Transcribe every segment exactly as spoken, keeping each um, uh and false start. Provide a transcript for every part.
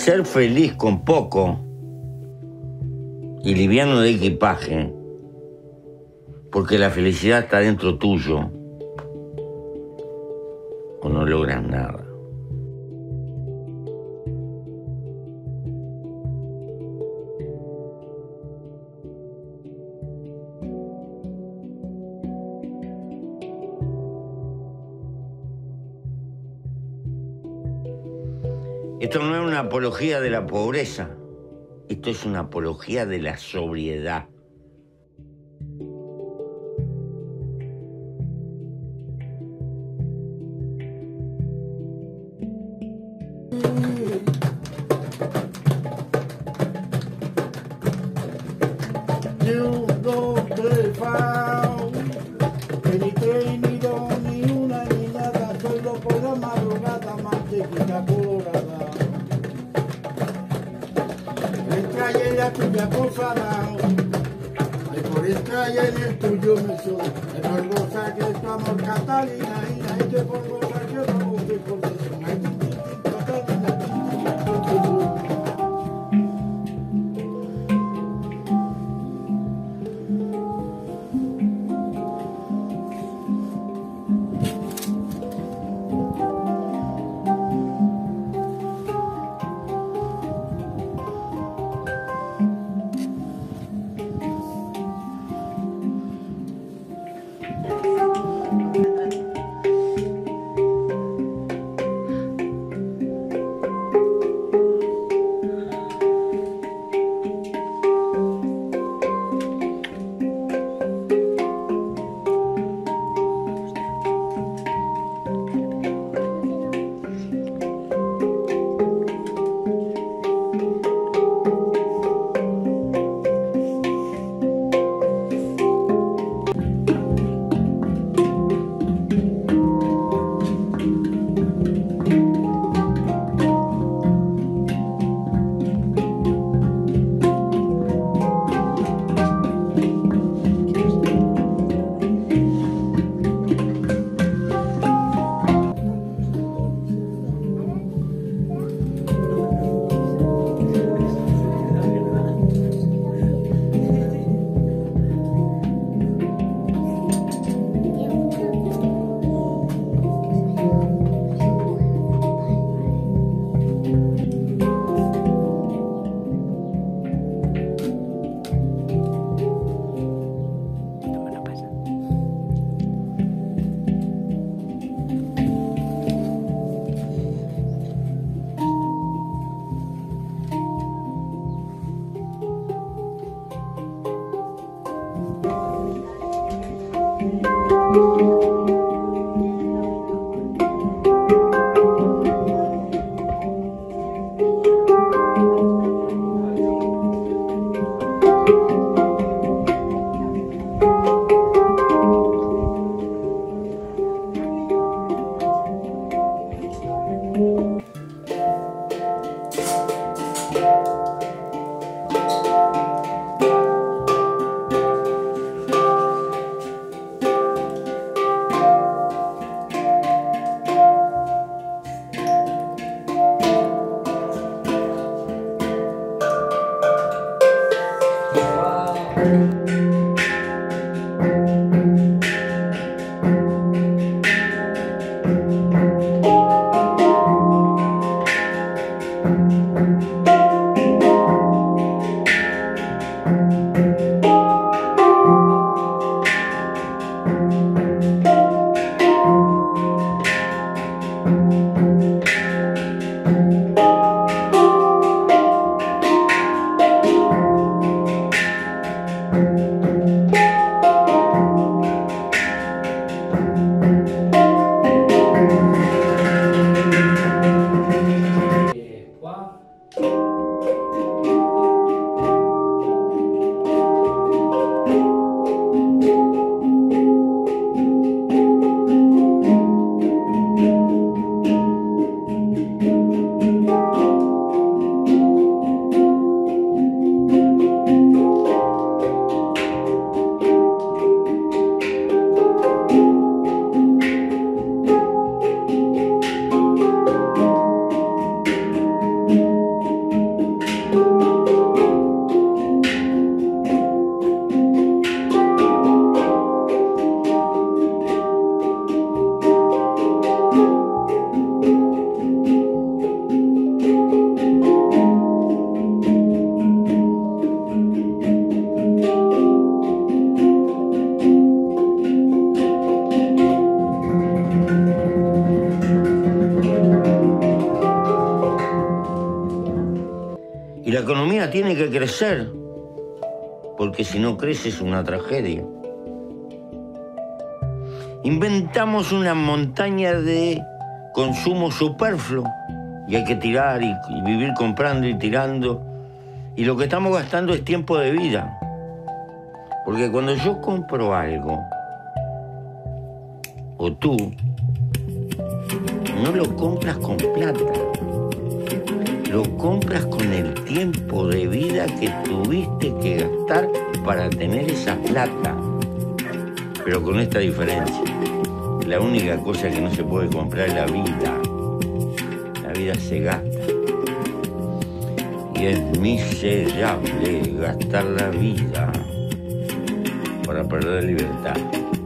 ser feliz con poco y liviano de equipaje, porque la felicidad está dentro tuyo, o no logras nada. Esto no es una apología de la pobreza, esto es una apología de la sobriedad. Un, dos, tres, fao. Que ni tres, ni dos, ni una, ni nada. Soy loco de madrugada, mantequilla colorada. Entra y la tuya posada. Ay, por esta y en el tuyo me soy. Es por goza que tu amor, Catalina. Y ay, que por goza que tu amor, que por eso. Ay, tin, tin, tin, Catalina, tin, tin, tin, tin, tin. la economía tiene que crecer, porque si no crece es una tragedia. Inventamos una montaña de consumo superfluo y hay que tirar y, y vivir comprando y tirando. Y lo que estamos gastando es tiempo de vida. Porque cuando yo compro algo, o tú, no lo compras con plata. Lo compras con el tiempo de vida que tuviste que gastar para tener esa plata. Pero con esta diferencia. La única cosa que no se puede comprar es la vida. La vida se gasta. Y es miserable gastar la vida para perder libertad.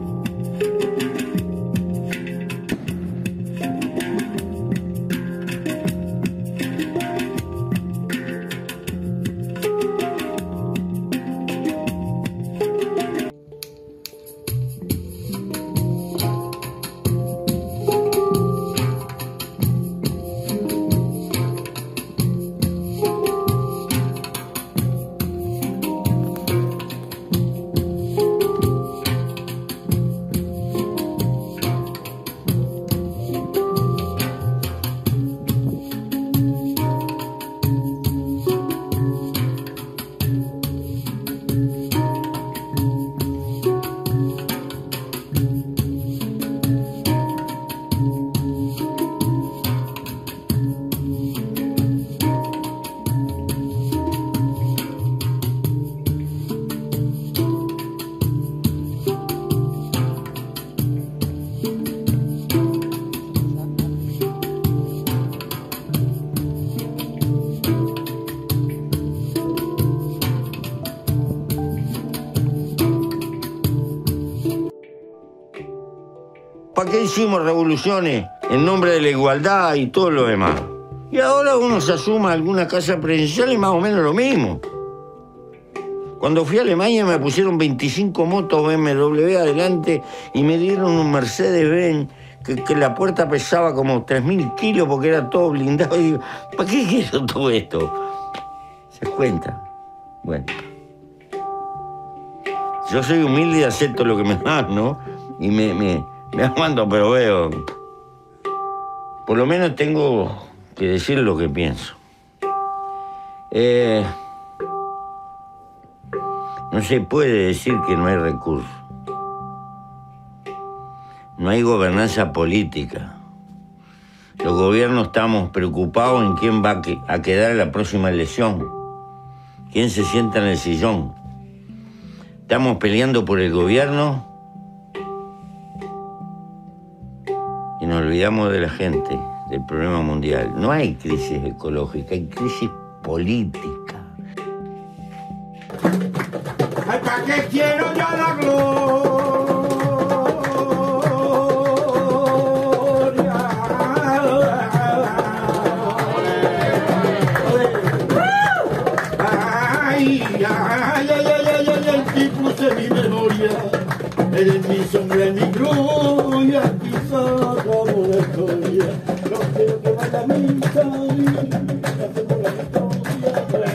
¿Para qué hicimos revoluciones en nombre de la igualdad y todo lo demás? Y ahora uno se asuma a alguna casa presidencial y más o menos lo mismo. Cuando fui a Alemania me pusieron veinticinco motos B M W adelante y me dieron un Mercedes-Benz que, que la puerta pesaba como tres mil kilos porque era todo blindado. Y digo, ¿para qué quiero todo esto? ¿Se das cuenta? Bueno. Yo soy humilde y acepto lo que me dan, ¿no? Y me... me Me aguanto, pero veo. Por lo menos tengo que decir lo que pienso. Eh, no se puede decir que no hay recursos. No hay gobernanza política. Los gobiernos estamos preocupados en quién va a quedar en la próxima elección. Quién se sienta en el sillón. Estamos peleando por el gobierno. Y nos olvidamos de la gente, del problema mundial. No hay crisis ecológica, hay crisis política. Ay, ¿para qué quiero yo la gloria? Ay, ay, ay, ay, ay, ay, ay, si puse mi memoria, eres mi sombra, mi gloria, quizás como la historia, no quiero que vaya a misa y hacemos la historia.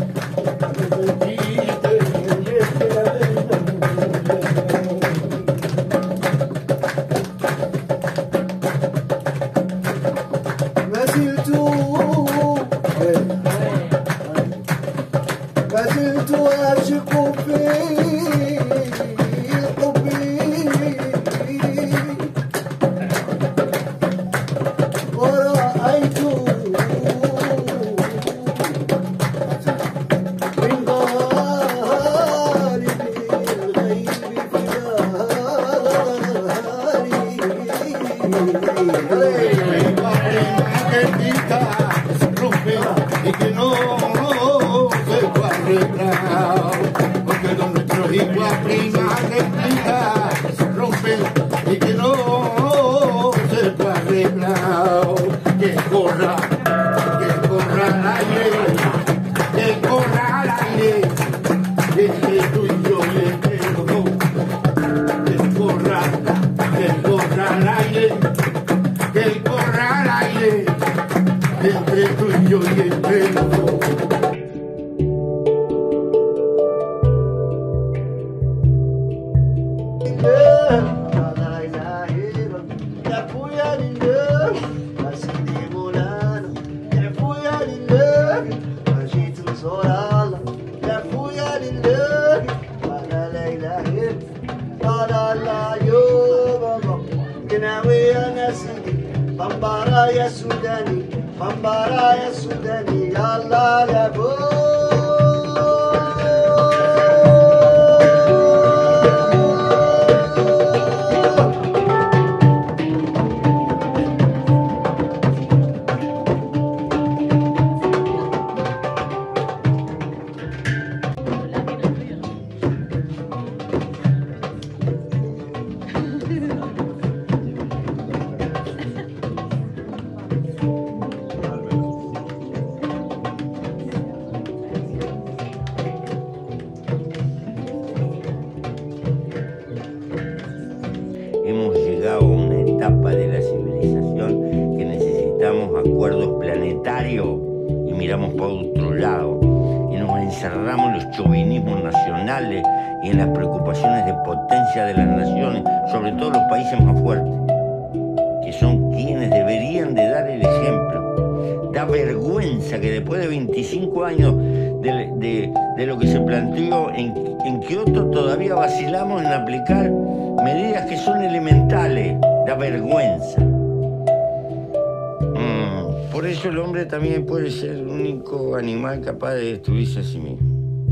Y que no se fue arreglado, porque don nuestro hijo a prima arreglada se rompe y que no se fue arreglado. Que corra, que corra al aire, que corra al aire, entre tú y yo y entre los dos. Que corra, que corra al aire, que corra al aire, entre tú y yo y entre los dos. ya Sudani, Bambara ya Sudani, ya la la bo. Hemos llegado a una etapa de la civilización que necesitamos acuerdos planetarios y miramos para otro lado y nos encerramos en los chauvinismos nacionales y en las preocupaciones de potencia de las naciones, sobre todo los países más fuertes, que son quienes deberían de dar el ejemplo. Da vergüenza que después de veinticinco años de, de, de lo que se planteó en, en Kioto todavía vacilamos en aplicar medidas que son elementales. Da vergüenza. Mm, por eso el hombre también puede ser el único animal capaz de destruirse a sí mismo.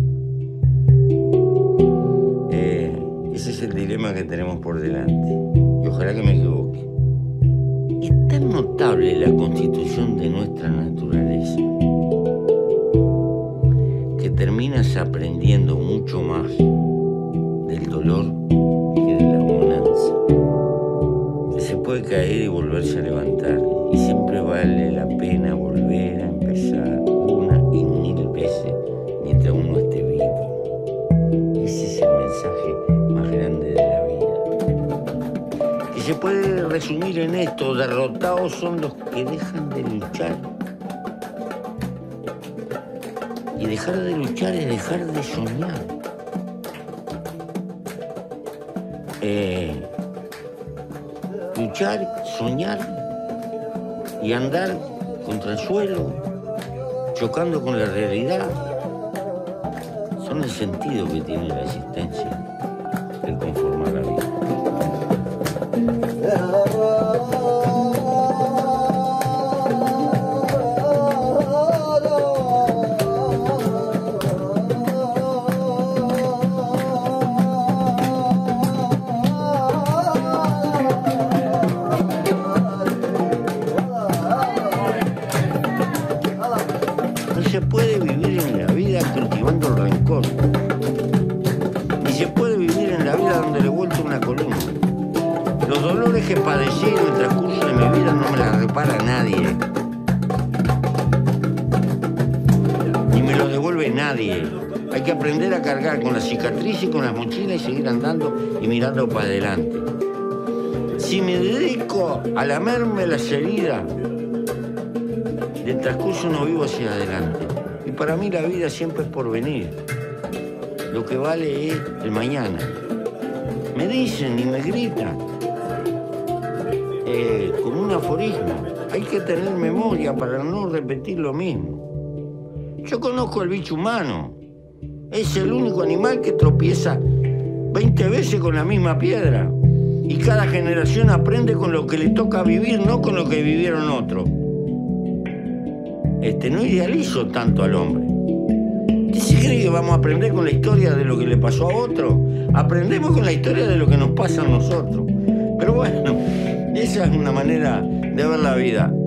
Eh, ese es el dilema que tenemos por delante. Y ojalá que me equivoque. Es tan notable la constitución de nuestra naturaleza que terminas aprendiendo mucho más del dolor que de la bonanza. Que se puede caer y volverse a levantar, y siempre vale la pena volver a empezar una y mil veces mientras uno esté vivo. Ese es el mensaje más grande de la vida. Y se puede resumir en esto: derrotados son los que dejan de luchar. Y dejar de luchar es dejar de soñar. Eh, luchar, soñar y andar contra el suelo, chocando con la realidad, son el sentido que tiene la existencia, el conformar la vida. No se puede vivir en la vida cultivando el rencor. Ni se puede vivir en la vida donde le he vuelto una columna. Los dolores que padecí en el transcurso de mi vida no me las repara nadie. Ni me los devuelve nadie. Hay que aprender a cargar con las cicatrices y con las mochilas y seguir andando y mirando para adelante. Si me dedico a lamerme las heridas del transcurso, no vivo hacia adelante. Y para mí la vida siempre es por venir. Lo que vale es el mañana. Me dicen y me gritan eh, con un aforismo: hay que tener memoria para no repetir lo mismo. Yo conozco al bicho humano. Es el único animal que tropieza veinte veces con la misma piedra. Y cada generación aprende con lo que le toca vivir, no con lo que vivieron otros. Este, no idealizo tanto al hombre. ¿Qué se cree que vamos a aprender con la historia de lo que le pasó a otro? Aprendemos con la historia de lo que nos pasa a nosotros. Pero bueno, esa es una manera de ver la vida.